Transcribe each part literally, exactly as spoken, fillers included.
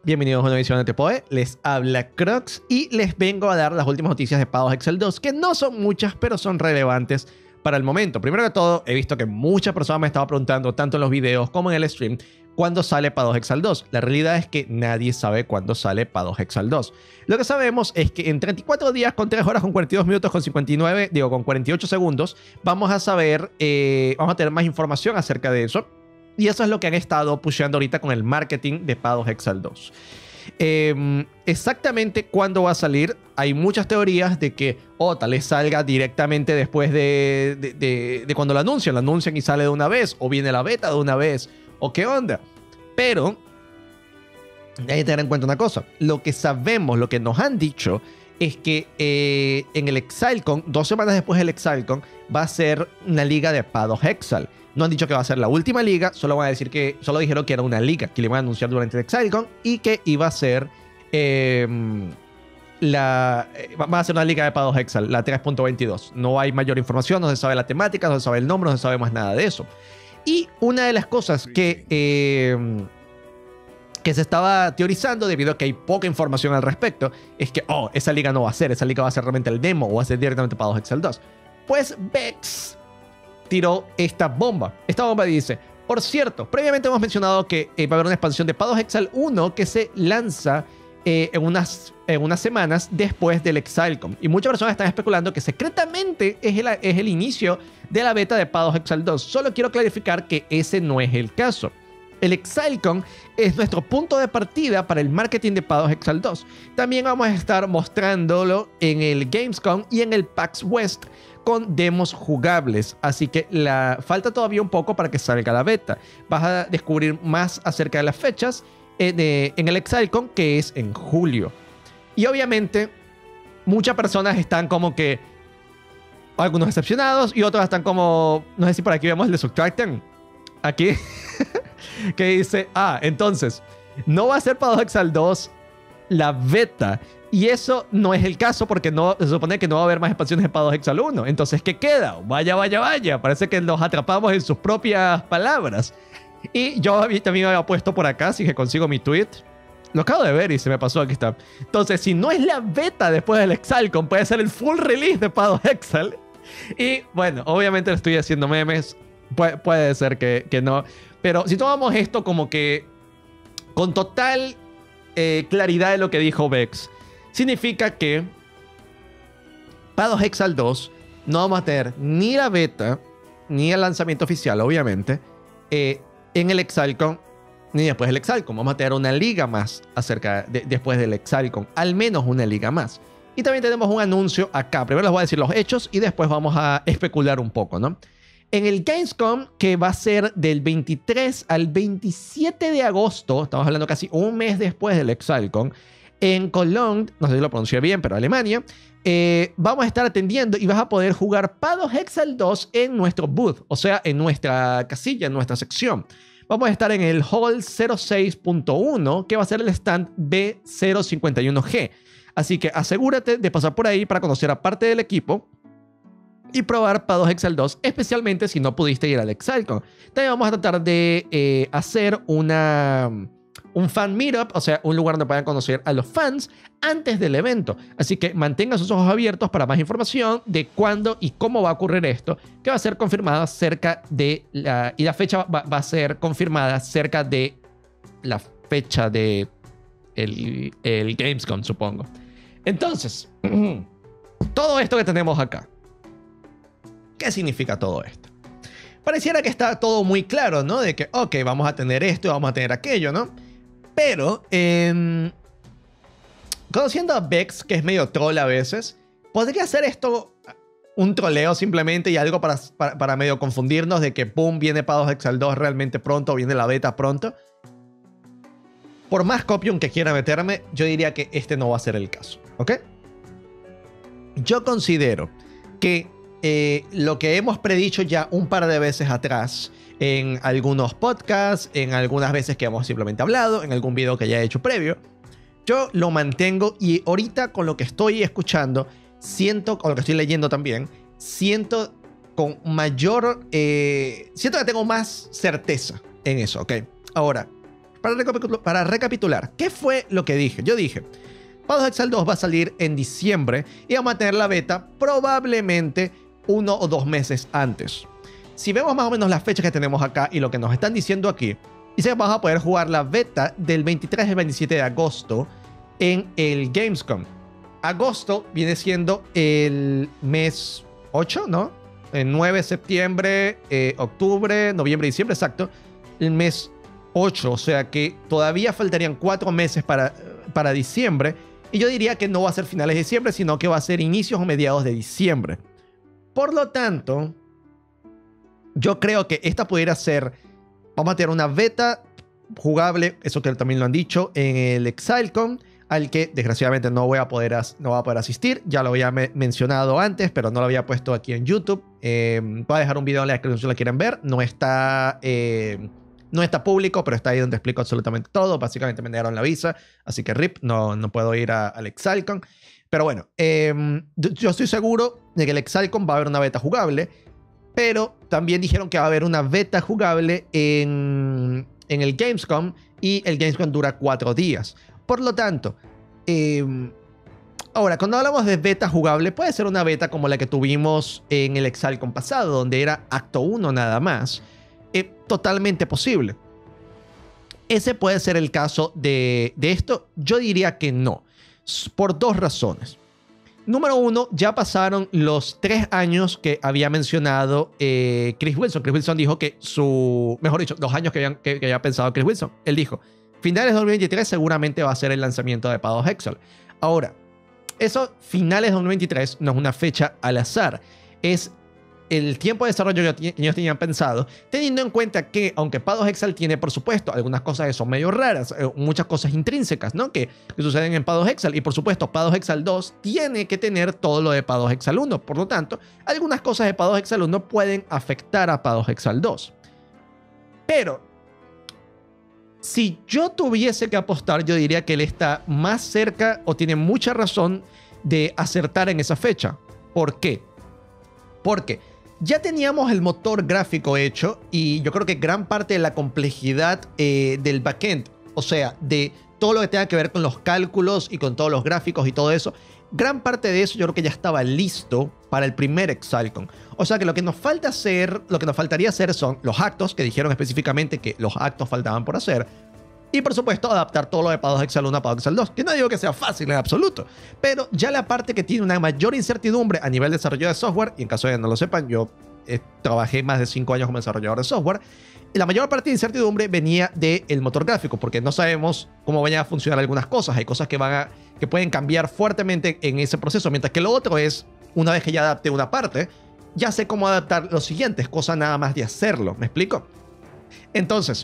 Bienvenidos a una edición de Tepoe. Les habla Crocs y les vengo a dar las últimas noticias de PathOfExcel dos, que no son muchas, pero son relevantes para el momento. Primero que todo, he visto que muchas personas me estaban preguntando, tanto en los videos como en el stream, ¿cuándo sale PathOfExcel dos? La realidad es que nadie sabe cuándo sale PathOfExcel dos. Lo que sabemos es que en treinta y cuatro días, con tres horas, con cuarenta y dos minutos, con cincuenta y nueve, digo, con cuarenta y ocho segundos, vamos a saber, eh, vamos a tener más información acerca de eso. Y eso es lo que han estado pusheando ahorita con el marketing de PathOfExcel dos. Eh, exactamente cuándo va a salir, hay muchas teorías de que, oh, tal vez salga directamente después de, de, de, de cuando lo anuncian. Lo anuncian y sale de una vez, o viene la beta de una vez, o qué onda. Pero hay que tener en cuenta una cosa. Lo que sabemos, lo que nos han dicho, es que eh, en el ExileCon, dos semanas después del ExileCon, va a ser una liga de PathOfExcel. No han dicho que va a ser la última liga, solo van a decir que, solo dijeron que era una liga que le iban a anunciar durante el ExileCon y que iba a ser eh, la, va a ser una liga de PathOfExcel, la tres punto veintidós. No hay mayor información, no se sabe la temática, no se sabe el nombre, no se sabe más nada de eso. Y una de las cosas que, eh, que se estaba teorizando, debido a que hay poca información al respecto, es que, oh, esa liga no va a ser, esa liga va a ser realmente el demo o va a ser directamente PathOfExcel dos. Pues Vex tiró esta bomba. Esta bomba dice, por cierto, previamente hemos mencionado que eh, va a haber una expansión de PathOfExcel uno que se lanza eh, en, unas, en unas semanas después del ExileCon. Y muchas personas están especulando que secretamente es el, es el inicio de la beta de PathOfExcel dos. Solo quiero clarificar que ese no es el caso. El ExileCon es nuestro punto de partida para el marketing de PathOfExcel dos. También vamos a estar mostrándolo en el Gamescom y en el PAX West con demos jugables, así que la, falta todavía un poco para que salga la beta. Vas a descubrir más acerca de las fechas eh, de, en el ExileCon, que es en julio. Y obviamente muchas personas están como que, algunos decepcionados y otros están como, no sé si por aquí vemos el de Subtracten, aquí, que dice, ah, entonces, no va a ser PathOfExcel dos la beta. Y eso no es el caso porque no, se supone que no va a haber más expansiones de PathOfExcel uno. Entonces, ¿qué queda? Vaya, vaya, vaya. Parece que nos atrapamos en sus propias palabras. Y yo también había puesto por acá, si que consigo mi tweet. Lo acabo de ver y se me pasó, aquí está. Entonces, si no es la beta después del ExileCon, puede ser el full release de PathOfExcel. Y bueno, obviamente le estoy haciendo memes. Pu puede ser que, que no. Pero si tomamos esto como que con total eh, claridad de lo que dijo Vex, significa que PathOfExcel dos no vamos a tener ni la beta, ni el lanzamiento oficial, obviamente, eh, en el ExileCon, ni después del ExileCon. Vamos a tener una liga más acerca de, después del ExileCon, al menos una liga más. Y también tenemos un anuncio acá. Primero les voy a decir los hechos y después vamos a especular un poco, ¿no? En el Gamescom, que va a ser del veintitrés al veintisiete de agosto, estamos hablando casi un mes después del ExileCon, en Cologne, no sé si lo pronuncié bien, pero Alemania, eh, vamos a estar atendiendo y vas a poder jugar PathOfExcel dos en nuestro booth, o sea, en nuestra casilla, en nuestra sección. Vamos a estar en el Hall cero seis punto uno, que va a ser el stand B cero cincuenta y uno G. Así que asegúrate de pasar por ahí para conocer a parte del equipo y probar PathOfExcel dos, especialmente si no pudiste ir al ExileCon. También vamos a tratar de eh, hacer una... un fan meetup, o sea, un lugar donde puedan conocer a los fans antes del evento. Así que mantengan sus ojos abiertos para más información de cuándo y cómo va a ocurrir esto, que va a ser confirmada cerca de la... y la fecha va, va a ser confirmada cerca de la fecha de el, el Gamescom, supongo. Entonces, todo esto que tenemos acá, ¿qué significa todo esto? Pareciera que está todo muy claro, ¿no? De que, ok, vamos a tener esto y vamos a tener aquello, ¿no? Pero, eh, conociendo a Vex, que es medio troll a veces, ¿podría ser esto un troleo simplemente y algo para, para, para medio confundirnos de que, pum, viene PathOfExcel dos realmente pronto, viene la beta pronto? Por más copium que quiera meterme, yo diría que este no va a ser el caso, ¿ok? Yo considero que eh, lo que hemos predicho ya un par de veces atrás, en algunos podcasts, en algunas veces que hemos simplemente hablado, en algún video que ya he hecho previo, yo lo mantengo y ahorita con lo que estoy escuchando, siento, con lo que estoy leyendo también, siento con mayor, eh, siento que tengo más certeza en eso, ¿ok? Ahora, para, recapitul para recapitular, ¿qué fue lo que dije? Yo dije, Path of Exile dos va a salir en diciembre y vamos a tener la beta probablemente uno o dos meses antes. Si vemos más o menos las fechas que tenemos acá y lo que nos están diciendo aquí, dice que vamos a poder jugar la beta del veintitrés al veintisiete de agosto en el Gamescom. Agosto viene siendo el mes ocho, ¿no? El nueve de septiembre, eh, octubre, noviembre, diciembre, exacto. El mes ocho, o sea que todavía faltarían cuatro meses para, para diciembre. Y yo diría que no va a ser finales de diciembre, sino que va a ser inicios o mediados de diciembre. Por lo tanto, yo creo que esta pudiera ser, vamos a tener una beta jugable, eso que también lo han dicho, en el ExileCon, al que desgraciadamente no voy a poder, no voy a poder asistir. Ya lo había me mencionado antes, pero no lo había puesto aquí en YouTube. Eh, voy a dejar un video en la descripción si lo quieren ver. No está, eh, no está público, pero está ahí donde explico absolutamente todo. Básicamente me negaron la visa, así que R I P, no, no puedo ir a, al ExileCon. Pero bueno, eh, yo estoy seguro de que el ExileCon va a haber una beta jugable, pero también dijeron que va a haber una beta jugable en, en el Gamescom, y el Gamescom dura cuatro días. Por lo tanto, eh, ahora, cuando hablamos de beta jugable, puede ser una beta como la que tuvimos en el ExileCon pasado, donde era acto uno nada más. Eh, totalmente posible. ¿Ese puede ser el caso de, de esto? Yo diría que no, por dos razones. Número uno, ya pasaron los tres años que había mencionado eh, Chris Wilson. Chris Wilson dijo que su... Mejor dicho, los años que, habían, que, que había pensado Chris Wilson. Él dijo, finales de dos mil veintitrés seguramente va a ser el lanzamiento de Path of Exile. Ahora, eso, finales de dos mil veintitrés, no es una fecha al azar. Es el tiempo de desarrollo que ellos tenían pensado, teniendo en cuenta que, aunque Path of Exile tiene, por supuesto, algunas cosas que son medio raras, eh, muchas cosas intrínsecas, ¿no? Que, que suceden en Path of Exile. Y, por supuesto, Path of Exile dos tiene que tener todo lo de Path of Exile uno. Por lo tanto, algunas cosas de Path of Exile uno pueden afectar a Path of Exile dos. Pero si yo tuviese que apostar, yo diría que él está más cerca o tiene mucha razón de acertar en esa fecha. ¿Por qué? Porque ya teníamos el motor gráfico hecho y yo creo que gran parte de la complejidad eh, del backend, o sea, de todo lo que tenga que ver con los cálculos y con todos los gráficos y todo eso, gran parte de eso yo creo que ya estaba listo para el primer ExileCon. O sea que lo que nos falta hacer, lo que nos faltaría hacer son los actos, que dijeron específicamente que los actos faltaban por hacer. Y por supuesto adaptar todo lo de Path of Exile uno a Path of Exile dos, que no digo que sea fácil en absoluto, pero ya la parte que tiene una mayor incertidumbre a nivel de desarrollo de software, y en caso de que no lo sepan, yo eh, trabajé más de cinco años como desarrollador de software, y la mayor parte de incertidumbre venía del motor gráfico, porque no sabemos cómo vayan a funcionar algunas cosas, hay cosas que, van a, que pueden cambiar fuertemente en ese proceso, mientras que lo otro es, una vez que ya adapté una parte, ya sé cómo adaptar los siguientes, cosa nada más de hacerlo, ¿me explico? Entonces,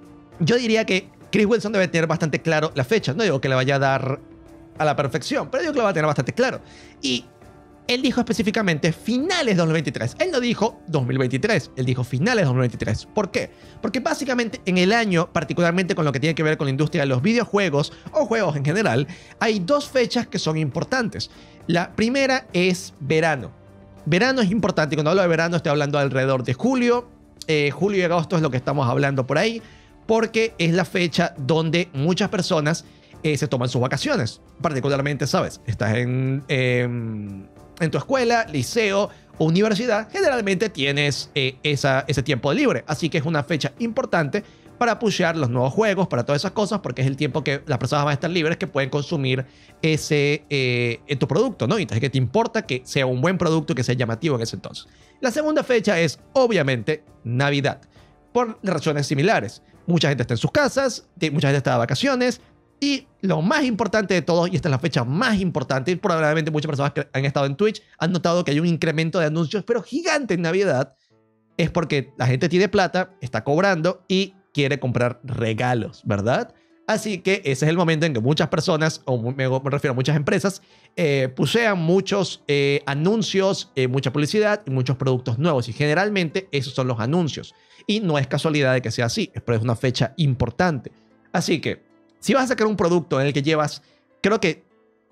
yo diría que Chris Wilson debe tener bastante claro la fecha. No digo que le vaya a dar a la perfección, pero digo que lo va a tener bastante claro. Y él dijo específicamente finales de dos mil veintitrés. Él no dijo dos mil veintitrés, él dijo finales de dos mil veintitrés. ¿Por qué? Porque básicamente en el año, particularmente con lo que tiene que ver con la industria de los videojuegos o juegos en general, hay dos fechas que son importantes. La primera es verano. Verano es importante, y cuando hablo de verano estoy hablando alrededor de julio. Eh, julio y agosto es lo que estamos hablando por ahí, porque es la fecha donde muchas personas eh, se toman sus vacaciones. Particularmente, ¿sabes? Estás en, eh, en tu escuela, liceo o universidad, generalmente tienes eh, esa, ese tiempo libre. Así que es una fecha importante para pushear los nuevos juegos, para todas esas cosas, porque es el tiempo que las personas van a estar libres que pueden consumir ese eh, tu producto, ¿no? Y entonces que te importa que sea un buen producto y que sea llamativo en ese entonces. La segunda fecha es, obviamente, Navidad, por razones similares. Mucha gente está en sus casas, mucha gente está de vacaciones, y lo más importante de todo, y esta es la fecha más importante, y probablemente muchas personas que han estado en Twitch han notado que hay un incremento de anuncios, pero gigante en Navidad, es porque la gente tiene plata, está cobrando y quiere comprar regalos, ¿verdad? Así que ese es el momento en que muchas personas, o me, me refiero a muchas empresas, eh, pusean muchos eh, anuncios, eh, mucha publicidad y muchos productos nuevos. Y generalmente esos son los anuncios. Y no es casualidad de que sea así, pero es una fecha importante. Así que, si vas a sacar un producto en el que llevas, creo que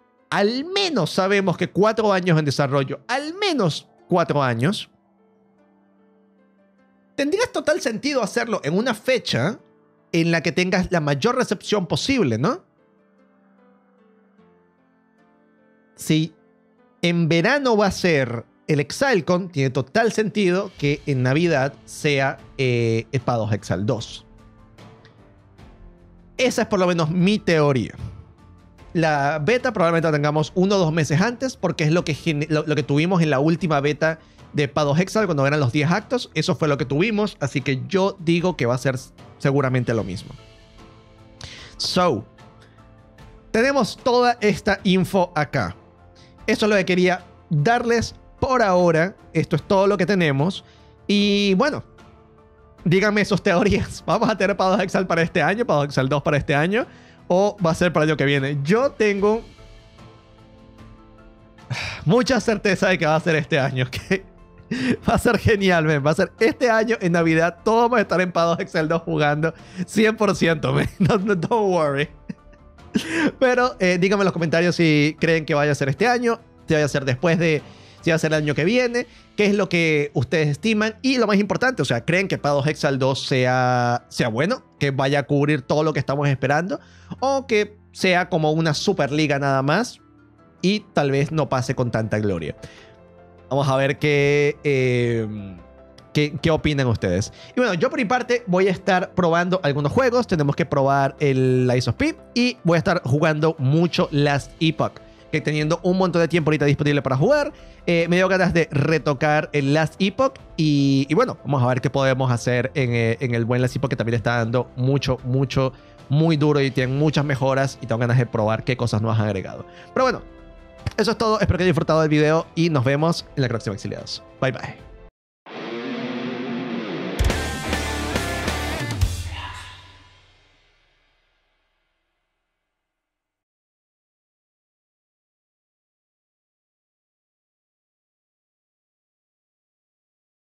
al menos sabemos que cuatro años en desarrollo, al menos cuatro años, tendría total sentido hacerlo en una fecha en la que tengas la mayor recepción posible, ¿no? Si en verano va a ser el ExileCon, tiene total sentido que en Navidad sea eh, el Paradox Exile dos. Esa es por lo menos mi teoría. La beta probablemente la tengamos uno o dos meses antes, porque es lo que, lo, lo que tuvimos en la última beta de Paradox Exile cuando eran los diez actos. Eso fue lo que tuvimos, así que yo digo que va a ser seguramente lo mismo. So, tenemos toda esta info acá. Eso es lo que quería darles por ahora. Esto es todo lo que tenemos. Y bueno, díganme sus teorías. ¿Vamos a tener Paradox Exile para este año? ¿Paradox Exile dos para este año? ¿O va a ser para el año que viene? Yo tengo mucha certeza de que va a ser este año. Que va a ser genial, man. Va a ser este año en Navidad. Todos vamos a estar en Paradox Exile dos jugando cien por ciento, man. No, no, don't worry. Pero eh, díganme en los comentarios si creen que vaya a ser este año, si vaya a ser después de, si va a ser el año que viene, qué es lo que ustedes estiman y lo más importante, o sea, ¿creen que Paradox Exile dos sea, sea bueno? ¿Que vaya a cubrir todo lo que estamos esperando? ¿O que sea como una Superliga nada más y tal vez no pase con tanta gloria? Vamos a ver qué... Eh, ¿Qué, ¿Qué opinan ustedes? Y bueno, yo por mi parte voy a estar probando algunos juegos. Tenemos que probar el Lies of P y voy a estar jugando mucho Last Epoch, que teniendo un montón de tiempo ahorita disponible para jugar, eh, me dio ganas de retocar el Last Epoch y, y bueno, vamos a ver qué podemos hacer en, eh, en el buen Last Epoch, que también está dando mucho, mucho, muy duro y tiene muchas mejoras y tengo ganas de probar qué cosas nuevas han agregado. Pero bueno, eso es todo. Espero que hayan disfrutado del video y nos vemos en la próxima Exiliados. Bye bye.